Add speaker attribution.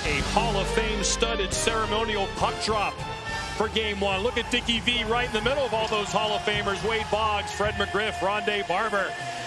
Speaker 1: A Hall of Fame studded ceremonial puck drop for game one. Look at Dickie V right in the middle of all those Hall of Famers. Wade Boggs, Fred McGriff, Rondé Barber.